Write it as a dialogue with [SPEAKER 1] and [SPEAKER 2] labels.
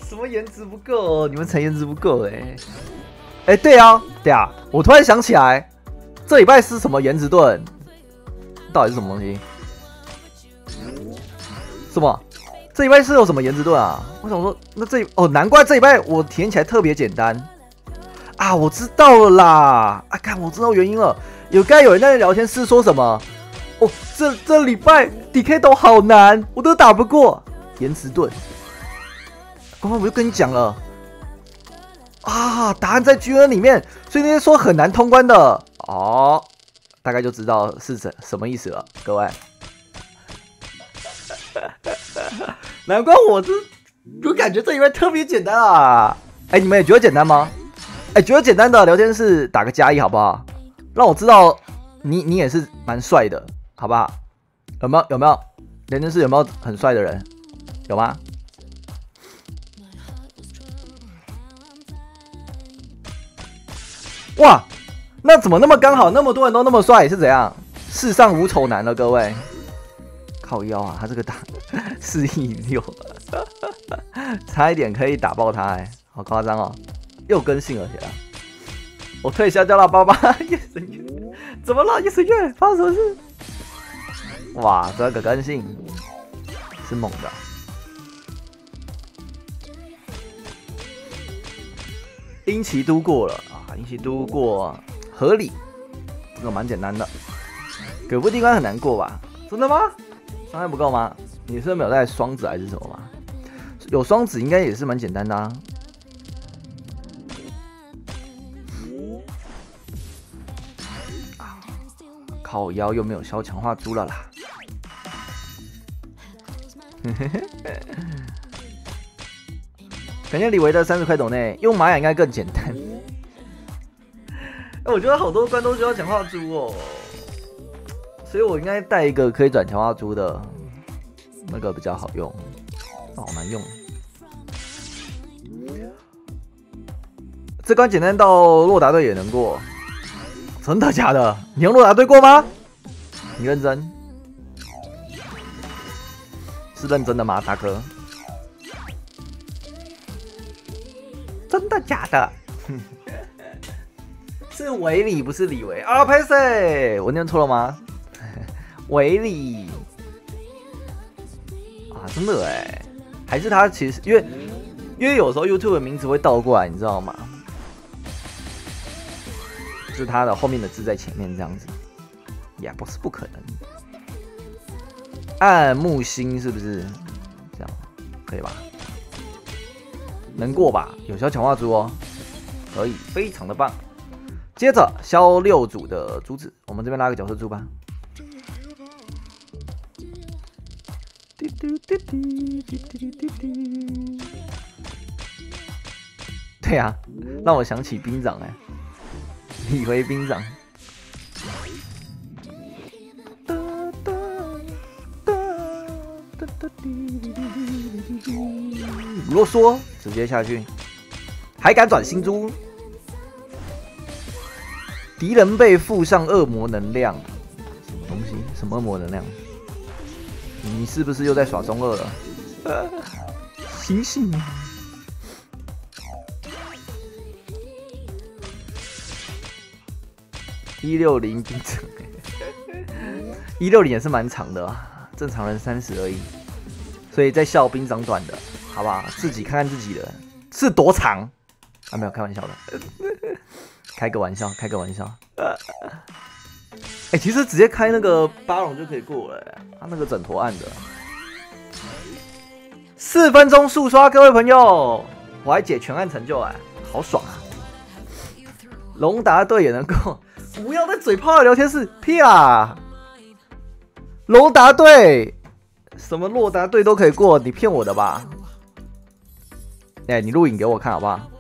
[SPEAKER 1] 什么颜值不够？你们才颜值不够哎！对啊，我突然想起来，这礼拜是什么颜值盾？到底是什么东西？什么？这礼拜是有什么颜值盾啊？我想说，那难怪这礼拜我体验起来特别简单啊！我知道了啦！看我知道原因了。刚才有人在聊天室说什么？这礼拜 DK 都好难，我都打不过颜值盾。刚刚我就跟你讲了啊，答案在 GN 里面，所以那些说很难通关的大概就知道是什么意思了，各位。难怪我感觉这礼拜特别简单啊！你们也觉得简单吗？觉得简单的聊天室打个加1好不好？让我知道你也是蛮帅的，好不好？有没有聊天室有没有很帅的人？有吗？哇，那怎么那么刚好？那么多人都那么帅，是怎样？世上无丑男了，各位。靠腰啊，他这个打416，差一点可以打爆他好夸张哦！又更新了起来。我退下掉了爸爸，夜神月，怎么了？夜神月发生什么事？哇，这个更新是猛的。英奇都过了啊，英奇都过合理，这个蛮简单的。葛布地关很难过吧？真的吗？伤害不够吗？你是没有带双子还是什么吗？有双子应该也是蛮简单的啊。靠腰又没有消强化猪了啦。感谢李维的30块斗内，用玛雅应该更简单。我觉得好多关都需要强化猪哦。所以我应该带一个可以转强化猪的，那个比较好用，好难用。这关简单到洛达队也能过，真的假的？你用洛达队过吗？你认真？是认真的吗，大哥？真的假的？是维里不是李维啊，拍谁？我念错了吗？维里啊，真的还是他其实因为有时候 YouTube 的名字会倒过来，你知道吗？就是他的后面的字在前面这样子，也不是不可能。暗木星是不是这样？可以吧？能过吧？有效强化猪哦，可以，非常的棒。接着消6组的珠子，我们这边拉个角色猪吧。对啊，让我想起兵长李维兵长。啰嗦，直接下去，还敢转新猪？敌人被附上恶魔能量，什么东西？什么恶魔能量？你是不是又在耍中二了？醒醒！160兵长，160也是蛮长的正常人30而已，所以在笑兵长短的，好不好？自己看看自己的是多长啊？没有开玩笑的，开个玩笑，开个玩笑。其实直接开那个巴龙就可以过了他那个整坨按的，4分钟速刷，各位朋友，我还解全案成就好爽啊！龙达队也能够，不要再嘴炮的聊天室，屁啦！龙达队什么洛达队都可以过，你骗我的吧？你录影给我看好不好？